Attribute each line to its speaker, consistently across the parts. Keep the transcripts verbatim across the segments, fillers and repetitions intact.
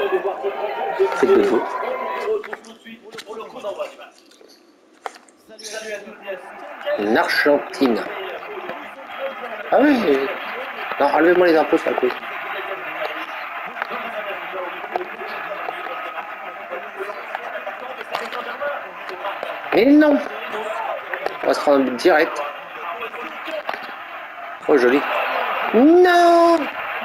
Speaker 1: C'est de vous. L'Argentine. Ah oui. Non, enlevez-moi les impôts, ça cause. Mais non. On va se prendre un but direct. Oh, joli. Non.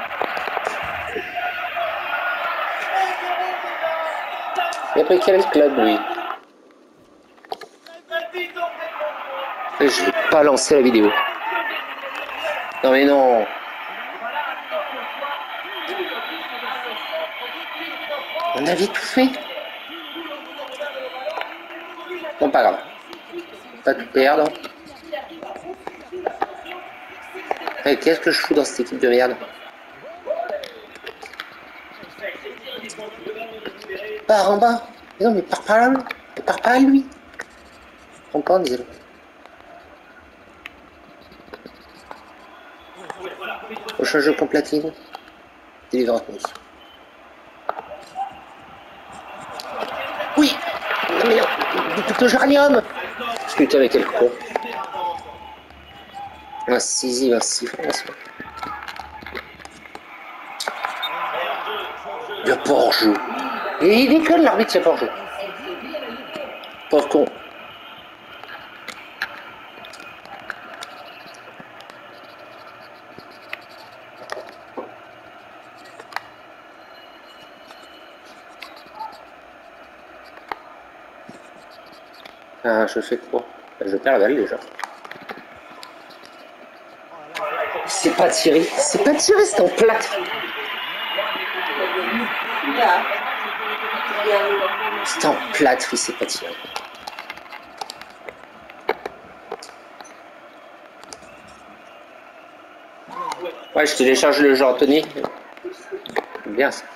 Speaker 1: Il a pris quel club, lui? Je n'ai pas lancé la vidéo. Non mais non. On avait tout fait. Bon, pas grave. Pas tout perdre. Hey, qu'est-ce que je fous dans cette équipe de merde? Pars en bas. Mais non, mais pars pas là. Mais pars pas à lui. Prends pas, disais-le. Prochain jeu contre platine. Deliverance. Oui. Non mais non. Du géranium. Putain, mais quel con. Un six, un six, franchement. Il n'y a pas hors-jeu. Et il déconne l'arbitre, il n'y a pas hors-jeu. Pauvre con. Ah, je fais quoi? Je perds la balle déjà. C'est pas tiré. C'est pas tiré, c'est en plate. C'est en plate, oui, c'est pas tiré. Ouais, je télécharge le jeu Anthony. Bien ça.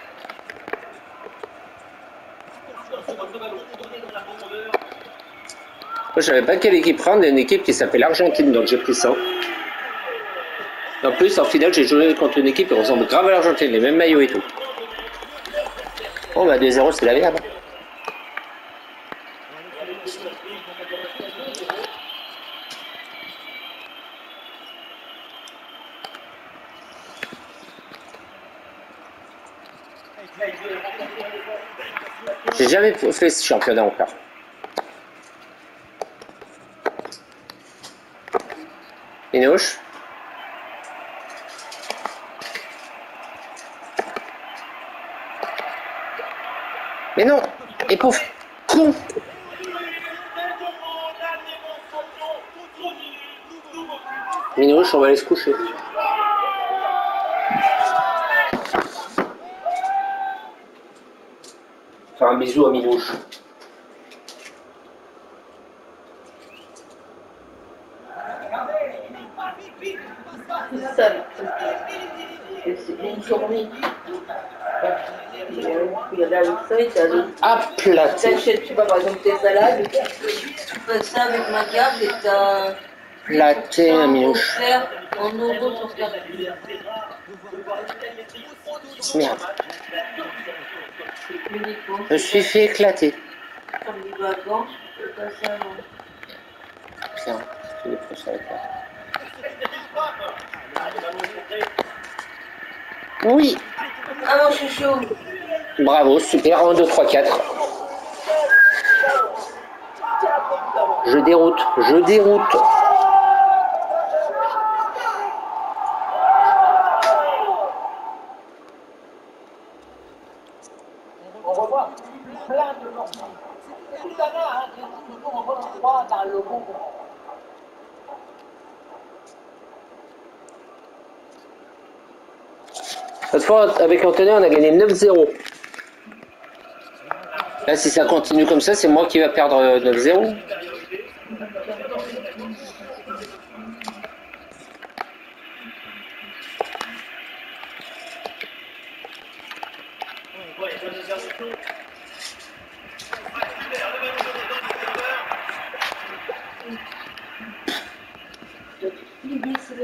Speaker 1: Moi, je savais pas quelle équipe prendre, une équipe qui s'appelle l'Argentine, donc j'ai pris ça. En plus, en finale, j'ai joué contre une équipe qui ressemble grave à l'Argentine, les mêmes maillots et tout. Bon, bah deux zéro, c'est la merde. J'ai jamais fait ce championnat encore. Inoche. Mais non. Et pauvre con. Minouche, on va aller se coucher. Faire un bisou à Minouche.
Speaker 2: C'est ça. C'est une journée. Il y a là ça et t'as le.
Speaker 1: Ah, plate.
Speaker 2: T'achètes, tu vois, par exemple, tes salades. Tu fais ça avec ma carte et t'as.
Speaker 1: Platé, un Minouche.
Speaker 2: En euros sur carte.
Speaker 1: Merde. Je me suis fait éclater.
Speaker 2: Comme des vacances, c'est pas ça.
Speaker 1: Tiens, je vais prendre ça avec toi. Oui.
Speaker 2: Ah non, je suis chaud.
Speaker 1: Bravo, super, un, deux, trois, quatre. Je déroute, je déroute.
Speaker 3: On revoit plein de gens. Tout à l'heure, on voit trois dans le logo.
Speaker 1: Cette fois, avec Anthony, on a gagné neuf zéro. Là, si ça continue comme ça, c'est moi qui va perdre neuf zéro.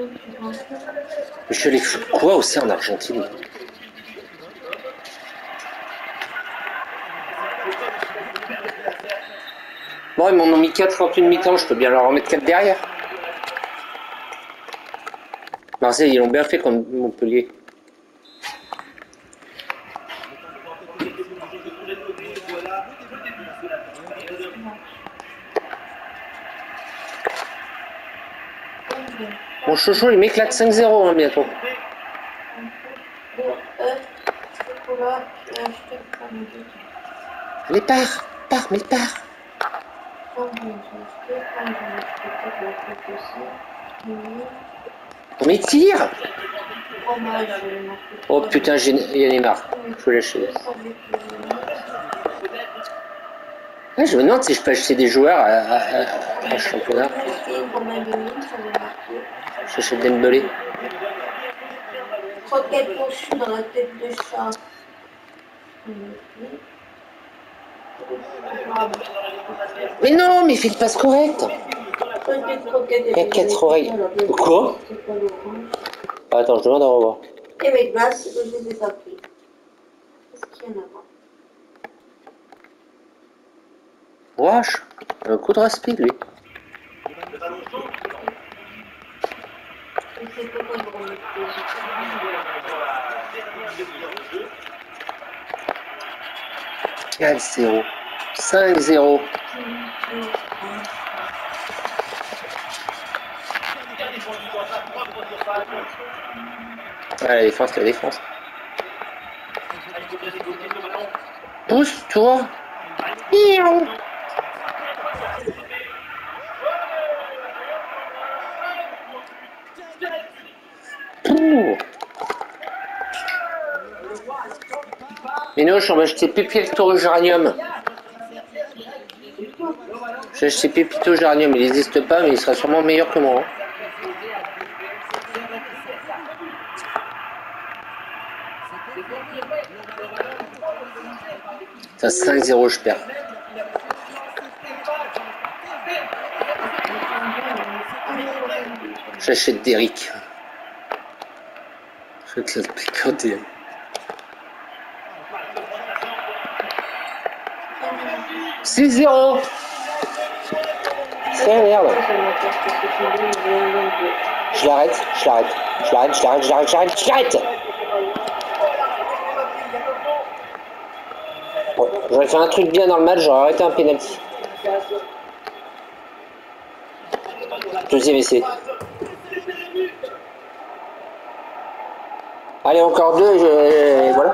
Speaker 1: Je suis allé foutre quoi aussi en Argentine? Bon, ils m'en ont mis quatre en une mi-temps, je peux bien leur en mettre quatre derrière. Marseille, ils l'ont bien fait contre Montpellier. Mon chouchou, il m'éclate cinq zéro hein, bientôt. Allez, pars, pars, mais pars. Mais tire. Oh putain, il y en a marre. Je vais lâcher. Ah, je me demande si je peux acheter des joueurs à, à, à, à championnat. J'achète Dembélé.
Speaker 2: Croquette conçue dans la tête de chat.
Speaker 1: Mais non, mais il fait une passe correcte. Il y a quatre oreilles. Quoi? Attends, je demande à revoir.
Speaker 2: Et mes glaces, je les ai pas pris. Qu'est-ce qu'il y en a pas?
Speaker 1: Wesh, un coup de speed lui. quatre zéro. cinq zéro. Ouais, la défense, la défense. Pousse-toi. Miaou. Pouh. Mais non, je vais acheter Pépito Géranium. J'ai acheté Pépito Géranium, il n'existe pas, mais il sera sûrement meilleur que moi. Ça, cinq zéro, je perds. J'achète Derrick. Je vais te la picoter. six zéro. C'est la merde. Je l'arrête, je l'arrête, je l'arrête, je l'arrête, je l'arrête, je l'arrête, je l'arrête. Ouais, j'aurais fait un truc bien dans le match, j'aurais arrêté un penalty. Deuxième essai. Allez, encore deux, et voilà.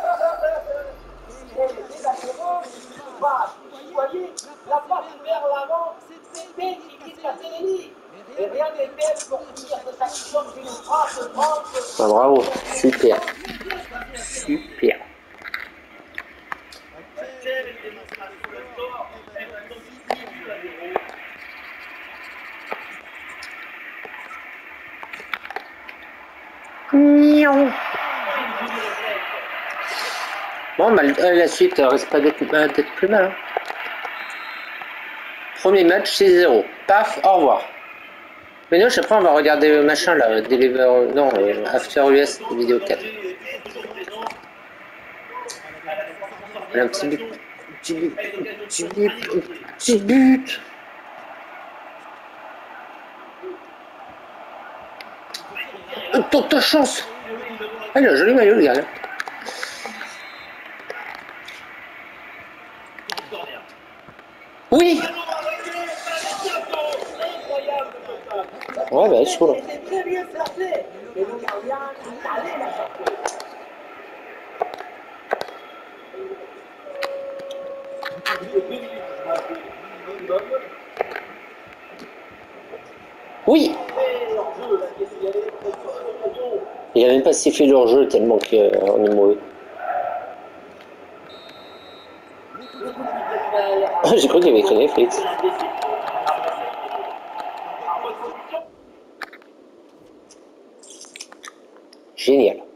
Speaker 3: La passe vers l'avant, c'était qui quitte la Sélénie. Et rien n'est fait pour finir cette action d'une frappe franche.
Speaker 1: Ah, bravo, super. Super. Miaou. Bon, bah, la suite risque pas d'être plus mal. Hein. Premier match, six zéro. Paf, au revoir. Mais nous, après, on va regarder le machin là, Deliver. Non, euh, After U S, vidéo quatre. Un petit but. Petit but. Petit but. Petit but. Tente ta chance. Ah, il a un joli maillot, le gars. Là. Oui. Ouais, bah, c'est cool. Oui. Il a même pas sifflé leur jeu tellement qu'on est mauvais. J'ai cru qu'il avait écrit Netflix. Génial.